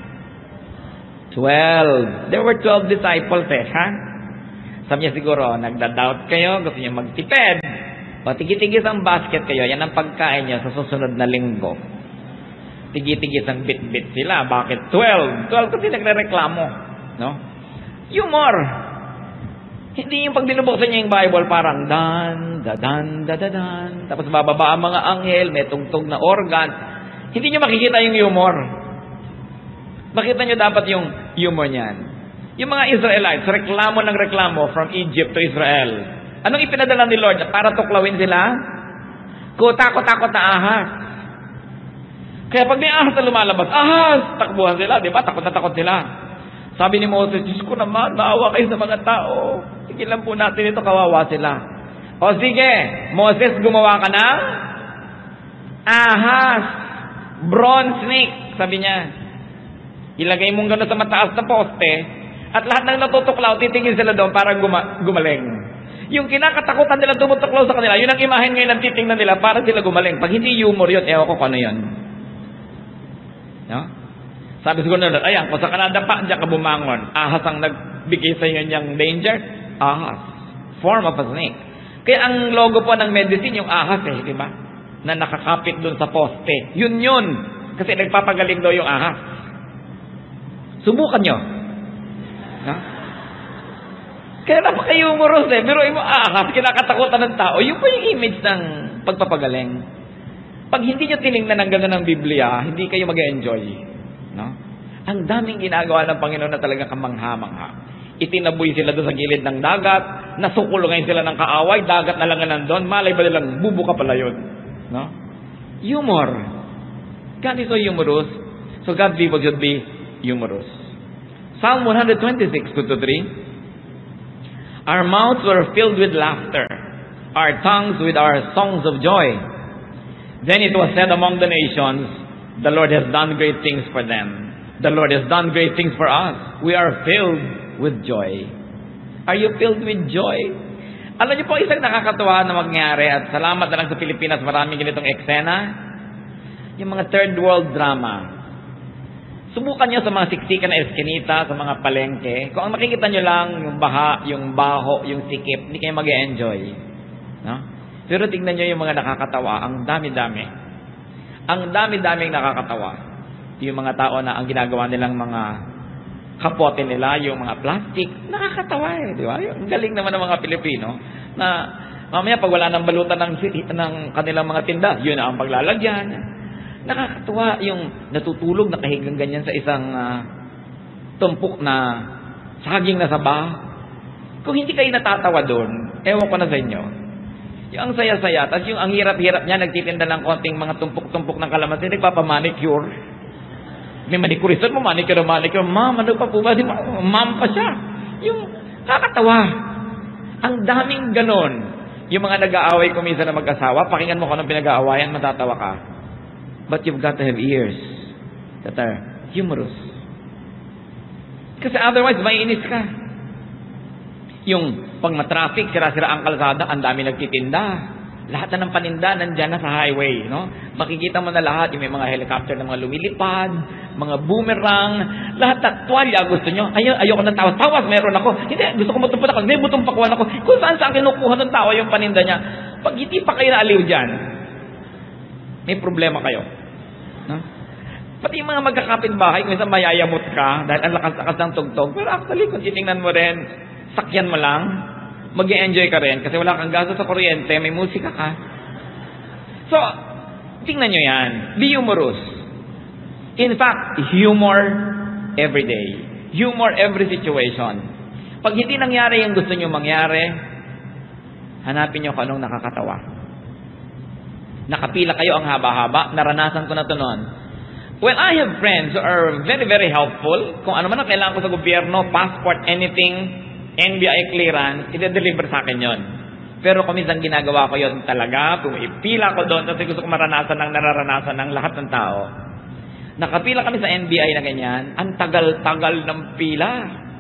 12. There were 12 disciples ha? Sabi niya siguro, nagda-doubt kayo, gusto niyo magtipid. O tigi-tigis ang basket kayo, yan ang pagkain niyo sa susunod na linggo. Tigi-tigis ang bit-bit sila. Bakit 12? 12 kasi nagre-reklamo. No? Humor. Hindi yung pag binubuksan niya yung Bible, parang dan, dadan, dadadan. Tapos bababa ang mga anghel, may tugtog na organ. Hindi niyo makikita yung humor. Makita niyo dapat yung humor niyan. Yung mga Israelites, reklamo ng reklamo from Egypt to Israel. Anong ipinadala ni Lord? Para tuklawin sila? Takot-takot na ahas. Kaya pag may ahas na lumalabas, ahas! Takbuhan sila, di ba? Takot na takot sila. Sabi ni Moses, Diyos ko naman, maawa kayo sa mga tao. Sige lang po natin ito, kawawa sila. O sige, Moses, gumawa ka ng ahas. Bronze snake, sabi niya. Ilagay mong gano'n sa mataas na poste, at lahat ng natutuklaw, titingin sila doon para gumaling. Yung kinakatakutan nila tumutuklaw sa kanila, yun ang imahen ngayon ang titingnan nila para sila gumaling. Pag hindi humor yun, ewan ko kung ano yun. No? Sabi siguro na, ayan, kung sa Canada pa, diyan ka bumangon. Ahas ang nagbigay sa inyo niyang danger. Ahas. Form of a snake. Kaya ang logo po ng medicine, yung ahas di ba? Na nakakapit doon sa poste. Yun. Kasi nagpapagaling daw yung ahas. Subukan nyo. Ha? Kaya napaka-humorous Pero mo, ahas, kinakatakutan ng tao. Yun po yung image ng pagpapagaling. Pag hindi nyo tinignan ng gano'n ng Biblia, hindi kayo mag-enjoy. No? Ang daming ginagawa ng Panginoon na talaga kamangha-mangha. Itinaboy sila doon sa gilid ng dagat, nasukulungan sila ng kaaway, dagat na lang nandun, malay ba nilang bubuka pala yun. No? Humor. God is so humorous, so God's people should be humorous. Psalm 126, 2-3. Our mouths were filled with laughter our tongues with our songs of joy. Then it was said among the nations, the Lord has done great things for them. The Lord has done great things for us. We are filled with joy. Are you filled with joy? Alam niyo po, isang nakakatuwa na mangyari, at salamat na lang sa Pilipinas, maraming ganitong eksena, yung mga third world drama. Subukan nyo sa mga siksikan na eskinita, sa mga palengke. Kung ang makikita nyo lang, yung baha, yung baho, yung sikip, hindi kayo mag-enjoy. No? Pero tingnan nyo yung mga nakakatawa, ang dami-dami. Ang dami-daming nakakatawa. Yung mga tao na ang ginagawa nilang mga kapote nila, yung mga plastic, nakakatawa di ba? Yung galing naman ng mga Pilipino, na mamaya pag wala nang balutan ng kanilang mga tinda, yun na ang paglalagyan. Nakakatuwa yung natutulog, nakahigang ganyan sa isang tumpok na saging na saba. Kung hindi kayo natatawa doon, ewan ko na sa inyo. Yung ang saya-saya, tapos yung ang hirap-hirap niya, nagtitinda ng konting mga tumpok-tumpok ng kalamansi, nagpapamanicure. May manicurisan mo, manicure. Ma'am, ano pa po ba? Ma'am pa siya. Yung nakakatawa. Ang daming ganon. Yung mga nag-aaway ko minsan na mag-asawa, pakinggan mo kung anong pinag-aawayan, matatawa ka. But you've got to have ears that are humorous. Kasi otherwise, maiinis ka. Yung pag matraffic, sira-sira ang kalsada, ang dami nagtitinda. Lahat na ng paninda nandyan na sa highway, no? Makikita mo na lahat, yung may mga helicopter na mga lumilipad, mga boomerang, lahat na tuwalya gusto nyo. Ayoko ng tawas, meron ako. Hindi, gusto ko matumpat ako. Hindi, butumpakuan ako. Kung saan kinukuha ng tao yung paninda niya. Pag hindi pa kayo naaliw dyan, may problema kayo. No? Pati yung mga magkakapit-bahay, kung minsan mayayamot ka, dahil ang lakas-lakas ng tugtog. Pero actually, kung titingnan mo rin, sakyan mo lang, mag-e-enjoy ka rin kasi wala kang gasto sa kuryente, may musika ka. So, tingnan nyo yan. Be humorous. In fact, humor every day. Humor every situation. Pag hindi nangyari yung gusto nyo mangyari, hanapin nyo kung anong nakakatawa. Nakapila kayo ang haba-haba, naranasan ko na ito noon. Well, I have friends who are very, very helpful. Kung ano man ang kailangan ko sa gobyerno, passport, anything, NBI clearance, i-deliver sa akin yon. Pero kung minsan ginagawa ko yon talaga, kung ipila ko doon, kasi gusto ko maranasan ng nararanasan ng lahat ng tao. Nakapila kami sa NBI na ganyan, ang tagal-tagal ng pila.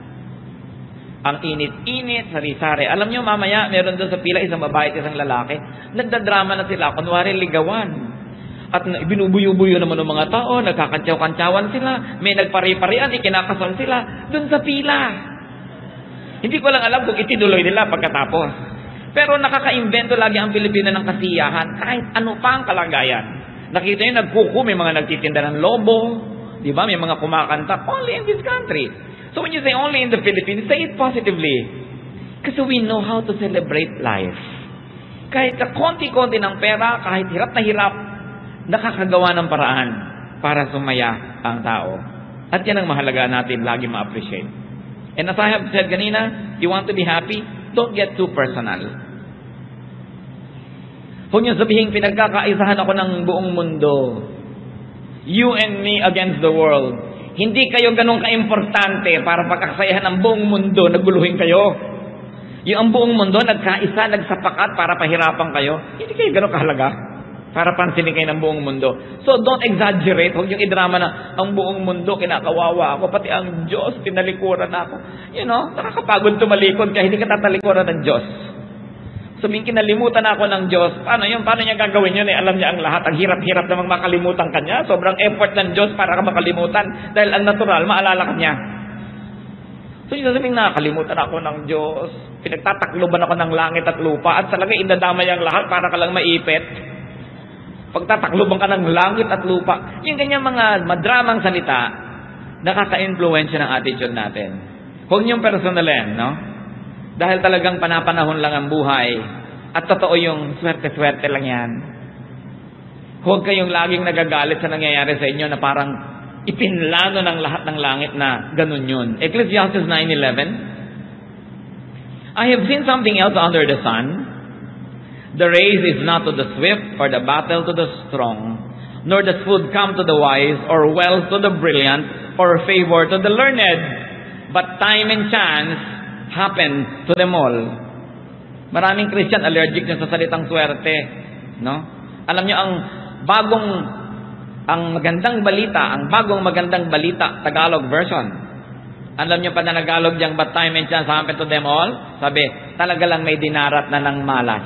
Ang init-init, sari-sari. Alam nyo, mamaya, meron doon sa pila, isang babae at isang lalaki, nagdadrama na sila, kunwari ligawan. At binubuyo-buyo naman ng mga tao, nagkakantsaw-kantsawan sila, may nagpari-parian, ikinakasal sila, doon sa pila. Hindi ko lang alam kung itinuloy nila pagkatapos. Pero nakaka-invento lagi ang Pilipino ng kasiyahan kahit ano pa ang kalagayan. Nakita nyo, nagkuku, may mga nagtitinda ng lobo, di ba? May mga kumakanta, only in this country. So when you say only in the Philippines, say it positively. Kasi we know how to celebrate life. Kahit sa konti-konti ng pera, kahit hirap na hirap, nakakagawa ng paraan para sumaya ang tao. At yan ang mahalaga natin lagi ma-appreciate. And as I have said kanina, you want to be happy, don't get too personal. Huwag niyo sabihin, pinagkakaisahan ako ng buong mundo. You and me against the world. Hindi kayo ganun ka-importante para pagkakasayahan ng buong mundo, naguluhin kayo. Yung ang buong mundo, nagkaisa, nagsapakat para pahirapan kayo, hindi kayo ganun kahalaga para pansinin kayo ng buong mundo. So don't exaggerate. Huwag yung idrama na ang buong mundo kinakawawa ako, pati ang Diyos tinalikuran ako. You know, nakakapagod tumalikod kaya hindi ka tatalikuran ng Diyos. Sabihin, kinalimutan ako ng Diyos. Paano yun? Paano niya gagawin yun? Alam niya ang lahat. Ang hirap-hirap namang makalimutan ka niya. Sobrang effort ng Diyos para ka makalimutan. Dahil ang natural, maalala ka niya. So yung sabihin, nakakalimutan ako ng Diyos. Pinagtatakloban ako ng langit at lupa. At talaga indadamay ang lahat para ka lang maipit. Pagtatakloban ka ng langit at lupa. Yung ganyan mga madramang salita, nakaka-influensya ng attitude natin. Huwag niyong personalin, no? Dahil talagang panapanahon lang ang buhay. At totoo yung swerte-swerte lang yan. Huwag kayong laging nagagalit sa nangyayari sa inyo na parang ipinlano ng lahat ng langit na ganun yun. Ecclesiastes 9:11. I have seen something else under the sun. The race is not to the swift, or the battle to the strong, nor does food come to the wise, or wealth to the brilliant, or favor to the learned. But time and chance happen to them all. Maraming Christian allergic na sa salitang swerte, no? Alam niyo ang magandang balita, Tagalog version. Alam niyo pa na Tagalog diyang, but time and chance happen to them all? Sabi, talaga lang may dinarat na ng malas.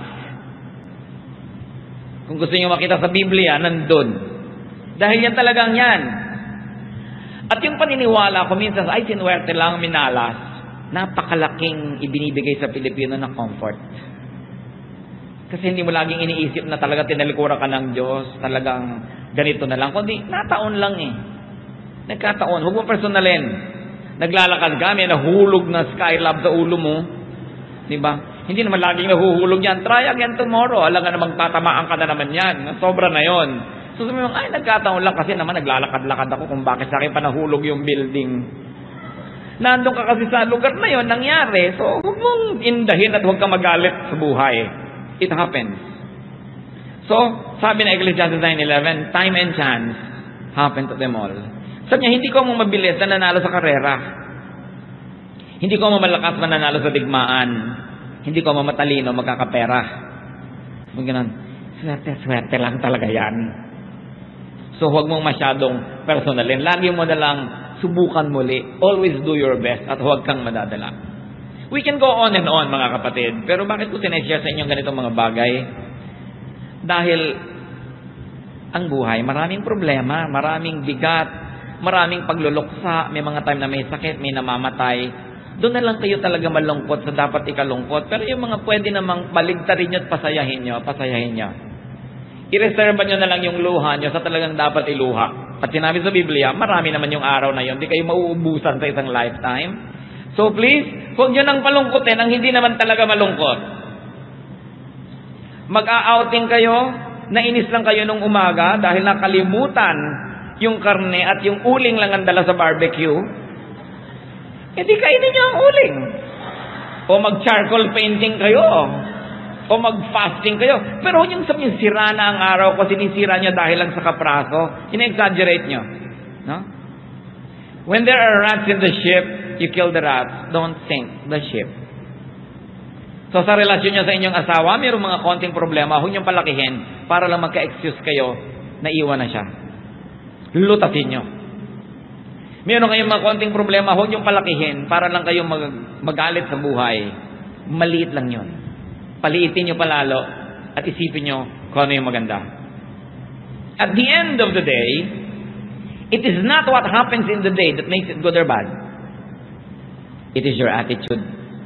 Kung gusto niyo makita sa Biblia, nandun. Dahil yan talagang yan. At yung paniniwala ko minsan, ay sinuwerte lang, minalas, napakalaking ibinibigay sa Pilipino na comfort. Kasi hindi mo laging iniisip na talaga tinalikuran ka ng Diyos, talagang ganito na lang. Kundi, nataon lang eh. Nagkataon. Huwag mo personalin. Naglalakad ka, may nahulog na skylab sa ulo mo. Diba? Hindi naman laging nahuhulog yan. Try again tomorrow. Alam nga na magtatamaan ka na naman yan. Sobra na yon. So sabi mo, ay nagkataon lang kasi naman naglalakad-lakad ako kung bakit sa akin pa nahulog yung building. Nandun ka kasi sa lugar na yon, nangyari. So huwag mong indahin at huwag kang magalit sa buhay. It happens. So, sabi na Ecclesiastes 9:11, time and chance happen to them all. Sabi niya, hindi ko mo mabilis na nanalo sa karera. Hindi ko mo malakas na nanalo sa digmaan. Hindi ko mo matalino magkakapera. Kung ganun, swerte lang talaga yan. So, huwag mong masyadong personalin. Lagi mo na lang subukan muli. Always do your best at huwag kang madadala. We can go on and on, mga kapatid. Pero bakit ko sineshare sa inyo ganitong mga bagay? Dahil ang buhay, maraming problema, maraming bigat, maraming pagluluksa, may mga time na may sakit, may namamatay. Doon na lang kayo talaga malungkot sa dapat ikalungkot. Pero yung mga pwede namang baligtarin nyo at pasayahin nyo. I-reserve nyo na lang yung luha nyo sa talagang dapat iluha. At sinabi sa Biblia, marami naman yung araw na yun. Hindi kayo mauubusan sa isang lifetime. So please, huwag nyo nang palungkotin ang hindi naman talaga malungkot. Mag-a-outing kayo, nainis lang kayo nung umaga dahil nakalimutan yung karne at yung uling lang ang dala sa barbecue. Hindi kainin nyo ang uling. O mag-charcoal painting kayo. O mag-fasting kayo. Pero huwag yung sabihin, sira na ang araw ko, sinisira nyo dahil lang sa kapraso. Ina-exaggerate nyo. No? When there are rats in the ship, you kill the rats, don't sink the ship. So sa relasyon nyo sa inyong asawa, mayroong mga konting problema, huwag niyong palakihin para lang magka-excuse kayo na iwan na siya. Lutasin nyo. Mayroon kayong mga konting problema, huwag niyong palakihin para lang kayong magalit sa buhay. Maliit lang yun. Paliitin nyo palalo at isipin nyo kung ano yung maganda. At the end of the day, it is not what happens in the day that makes it good or bad. It is your attitude.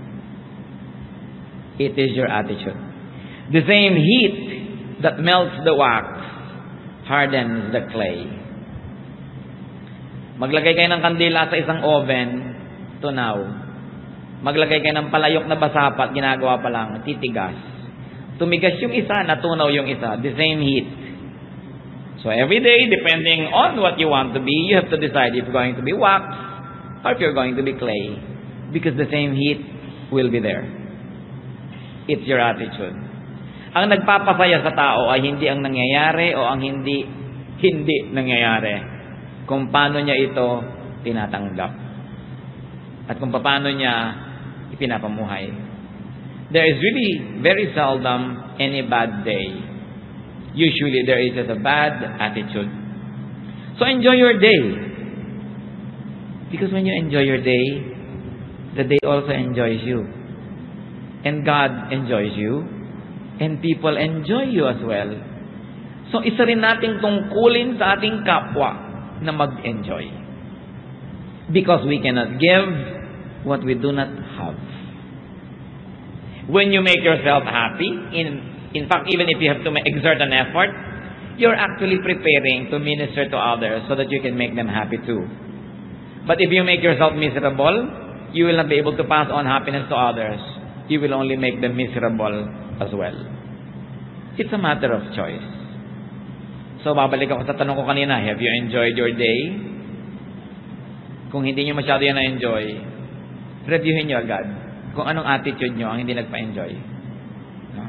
It is your attitude. The same heat that melts the wax hardens the clay. Maglagay kayo ng kandila sa isang oven, tunaw. Maglagay kayo ng palayok na basapat, ginagawa pa lang, titigas. Tumigas yung isa, natunaw yung isa. The same heat. So every day, depending on what you want to be, you have to decide if you're going to be wax or if you're going to be clay. Because the same heat will be there. It's your attitude. Ang nagpapasaya sa tao ay hindi ang nangyayari o ang hindi nangyayari. Kung paano niya ito tinatanggap. At kung paano niya ipinapamuhay. There is really very seldom any bad day. Usually there is just a bad attitude. So enjoy your day. Because when you enjoy your day, the day also enjoys you. And God enjoys you. And people enjoy you as well. So isa rin nating tungkulin sa ating kapwa na mag-enjoy. Because we cannot give what we do not have. When you make yourself happy, in fact, even if you have to exert an effort, you're actually preparing to minister to others so that you can make them happy too. But if you make yourself miserable, you will not be able to pass on happiness to others. You will only make them miserable as well. It's a matter of choice. So, babalik ako sa tanong ko kanina, have you enjoyed your day? Kung hindi nyo masyado yan na-enjoy, reviewin nyo agad kung anong attitude nyo ang hindi nagpa-enjoy. No?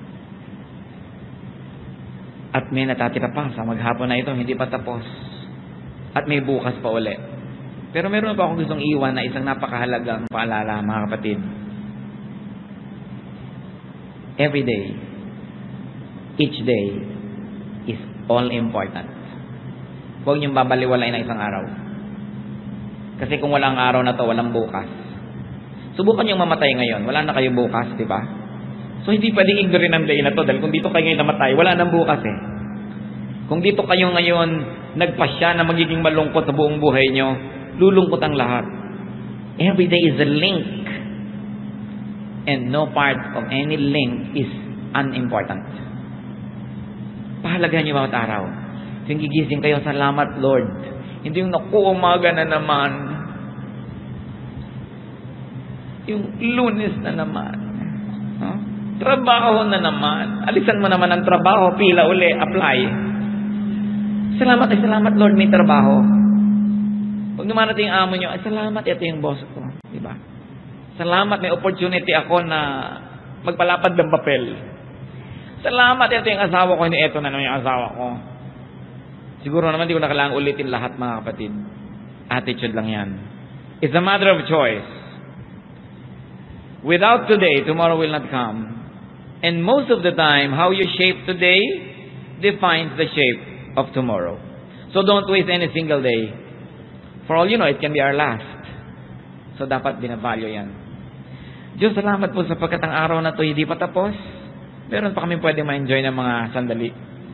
At may natatira pa sa maghapon na ito, hindi pa tapos. At may bukas pa uli. Pero meron pa akong gustong iwan na isang napakahalagang paalala, mga kapatid. every day, each day, is all important. Huwag niyong babaliwalain ang isang araw. Kasi kung walang araw na to, walang bukas. Subukan niyong mamatay ngayon. Wala na kayo bukas, di ba? So, hindi pwedeng ignorin ang day na to. Dahil kung dito kayo ngayon namatay, wala nang bukas eh. Kung dito kayo ngayon nagpasya na magiging malungkot sa buong buhay niyo, lulungkot ang lahat. Every day is a link. And no part of any link is unimportant. Pahalagahan niyo bawat araw. Yung gigising kayo, salamat Lord. Hindi yung naku, umaga na naman. Yung Lunes na naman. Huh? Trabaho na naman. Alisan mo naman ang trabaho, pila uli, apply. Salamat Lord, may trabaho. Pag dumarating yung amo nyo, salamat, ito yung boss ko. Diba? Salamat, may opportunity ako na magpalapad ng papel. Salamat, ito yung asawa ko, hindi ito na naman yung asawa ko. Siguro naman, di ko na kailangang ulitin lahat, mga kapatid. Attitude lang yan. It's a matter of choice. Without today, tomorrow will not come. And most of the time, how you shape today defines the shape of tomorrow. So don't waste any single day. For all you know, it can be our last. So dapat binavalue yan. Diyos, salamat po sapagkat ang araw na to hindi pa tapos. Meron pa kami pwede ma-enjoy ng mga sandali.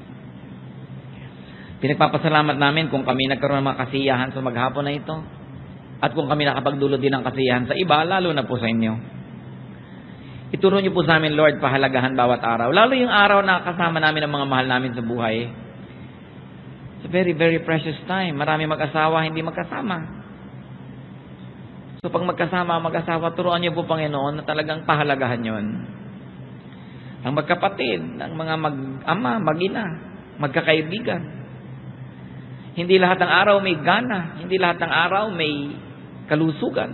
Pinagpapasalamat namin kung kami nagkaroon ng mga kasiyahan sa maghapon na ito. At kung kami nakapagdulot din ng kasiyahan sa iba, lalo na po sa inyo. Ituro niyo po sa amin, Lord, pahalagahan bawat araw. Lalo yung araw na kasama namin ang mga mahal namin sa buhay. It's a very, very precious time. Marami mag-asawa, hindi magkasama. So pag mag-asawa, turuan niyo po, Panginoon, na talagang pahalagahan yon. Ang magkapatid, ang mga mag-ama, mag-ina, magkakaibigan. Hindi lahat ng araw may gana. Hindi lahat ng araw may kalusugan.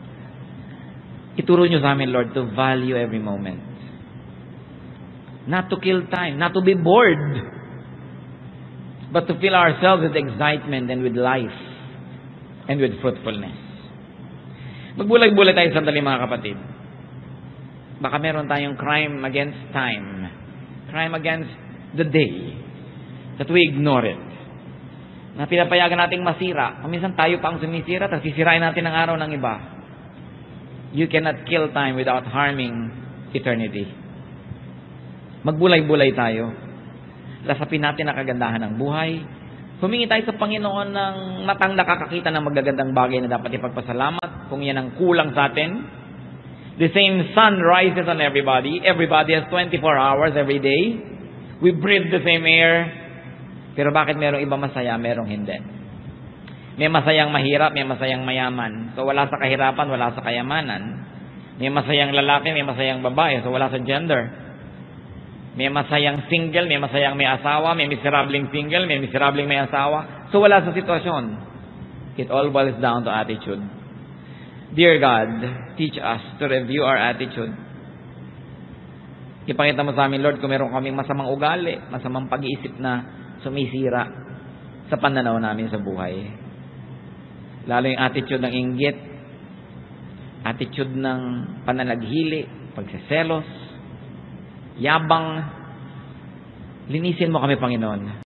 Ituro niyo sa amin, Lord, to value every moment. Not to kill time. Not to be bored. But to fill ourselves with excitement and with life. And with fruitfulness. Magbulag-bulag tayo sandali, mga kapatid. Baka meron tayong crime against time. Crime against the day. That we ignore it. Na pinapayagan nating masira. Minsan tayo pa ang sumisira, tapos sisirain natin ang araw ng iba. You cannot kill time without harming eternity. Magbulay-bulay tayo. Lasapin natin ang kagandahan ng buhay. Humingi tayo sa Panginoon ng matang nakakakita ng magagandang bagay na dapat ipagpasalamat kung yan ang kulang sa atin. The same sun rises on everybody. Everybody has 24 hours every day. We breathe the same air. Pero bakit merong iba masaya, merong hindi? May masayang mahirap, may masayang mayaman. So wala sa kahirapan, wala sa kayamanan. May masayang lalaki, may masayang babae. So wala sa gender. May masayang single, may masayang may asawa. May miserabling single, may miserabling may asawa. So wala sa sitwasyon. It all boils down to attitude. Dear God, teach us to review our attitude. Ipakita mo sa amin, Lord, kung meron kaming masamang ugali, masamang pag-iisip na sumisira sa pananaw namin sa buhay. Lalo yung attitude ng inggit, attitude ng pananaghili, pagseselos, yabang. Linisin mo kami, Panginoon.